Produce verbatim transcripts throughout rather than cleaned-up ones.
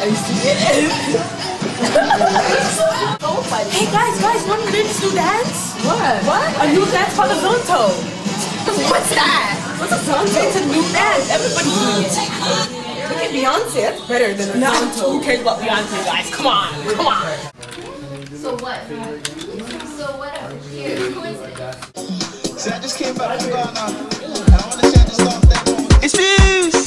Are you serious? So funny. Hey guys, guys, want to do this new dance? What? What? A new dance called a Zonto. What's that? What's a Zonto? It's a new dance. Everybody's doing it. Look at Beyonce. That's better than a no. Zonto. Who cares about Beyonce, guys? Come on, come on. So what? So whatever. Here, coincidence. See, I just came back from Ghana, and I want to share this dance that It's Fuse!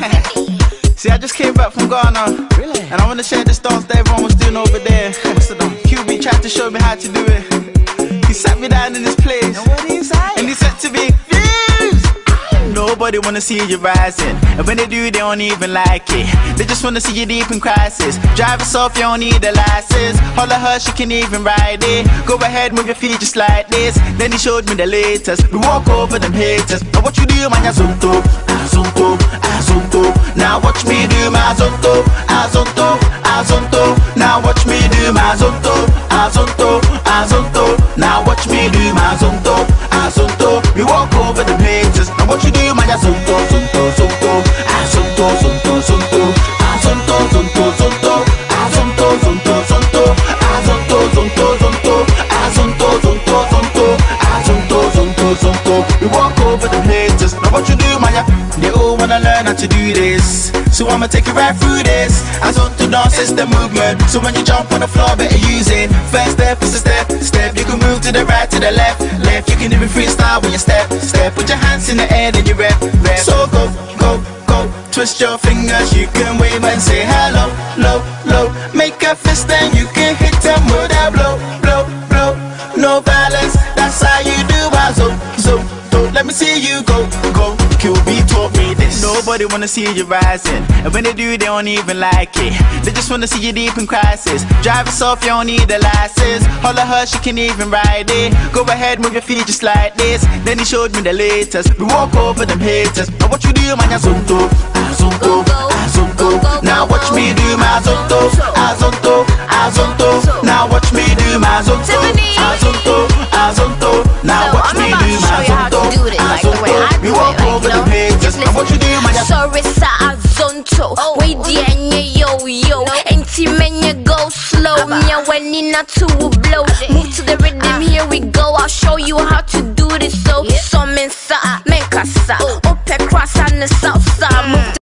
See, I just came back from Ghana, really? And I want to share this dance that everyone was doing over there. What's the dance? Q B tried to show me how to do it. He sat me down in this place, and he said to me, Fuse! Nobody wanna see you rising, and when they do, they don't even like it. They just wanna see you deep in crisis. Drive yourself, you don't need a license. Holler her, she can even ride it. Go ahead, move your feet just like this. Then he showed me the latest. We walk over them haters. Now what you do, man, ya zonto, ah zonto, ah zonto. Now watch me do my zonto, ah zonto, ah zonto. Now watch me do my zonto, ah zonto, ah zonto. Now watch me do my zonto, ah zonto. We walk over them haters. Now what you do, man, ya zonto, zonto, zonto, ah zonto, zonto, zonto, ah zonto, zonto, zonto, ah zonto, zonto, zonto, ah zonto, zonto, zonto, ah zonto, zonto, zonto, ah zonto, zonto, zonto. We walk over them haters. Now what you do, man, ya? They all wanna learn how to do this, so I'ma take you right through this. As on to dance is the movement, so when you jump on the floor, better use it. First step is a step, step. You can move to the right, to the left, left. You can even freestyle when you step, step. Put your hands in the air, then you rep, rep. So go, go, go. Twist your fingers, you can wave and say hello, low, low. Make a fist, then you can hit them with that blow, blow, blow. No violence, that's how you do. I zo, zo, zo. Let me see you go, go. Q B taught me this. Nobody wanna see you rising, and when they do, they don't even like it. They just wanna see you deep in crisis. Drive yourself, you don't need a license. Holler her, she can even ride it. Go ahead, move your feet just like this. Then he showed me the latest. We walk over them haters. Now what you do, man, ya zonto, ah zonto, ah zonto. Now watch me do my zonto, ah zonto, ah zonto. Now watch me do my zonto, ah zonto, ah zonto. Now watch me do my zonto, ah zonto. We walk over them haters. Now what you do, man, ya sorry, sa ah zonto. Wait, the yo yo. Ain't men you go slow. Me when in a two blow. Move to the rhythm, here we go. I'll show you how to do this. So, some men sa, men kasa. Up across on the south side. Move